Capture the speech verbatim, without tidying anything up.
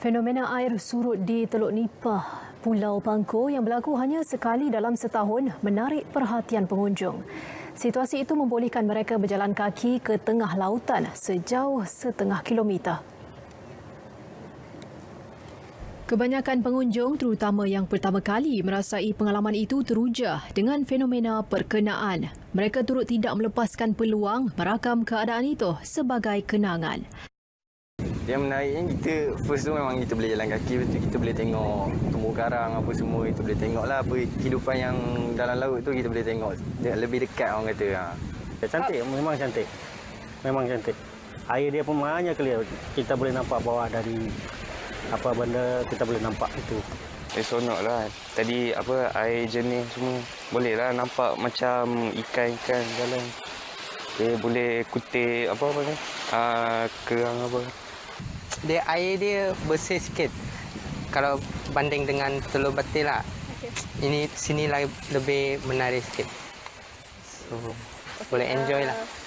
Fenomena air surut di Teluk Nipah, Pulau Bangko yang berlaku hanya sekali dalam setahun menarik perhatian pengunjung. Situasi itu membolehkan mereka berjalan kaki ke tengah lautan sejauh setengah kilometer. Kebanyakan pengunjung, terutama yang pertama kali merasai pengalaman itu, teruja dengan fenomena perkenaan. Mereka turut tidak melepaskan peluang merakam keadaan itu sebagai kenangan. Yang menariknya kita first tu memang kita boleh jalan kaki, lepas tu kita boleh tengok tumbuh karang apa semua, kita boleh tengoklah apa kehidupan yang dalam laut tu kita boleh tengok lebih dekat orang kata. Ha. Cantik, memang cantik. Memang cantik. Air dia pun banyak clear. Kita boleh nampak bawah dari apa benda kita boleh nampak itu. Eh, seronoklah. Tadi apa air jernih semua. Bolehlah nampak macam ikan-ikan jalan. Dia boleh kutip apa apa ni? Ah, kerang apa. Dia air dia bersih sikit. Kalau banding dengan Teluk Batin lah. Okay. Ini sini lagi lebih menarik sikit. So, boleh enjoy lah.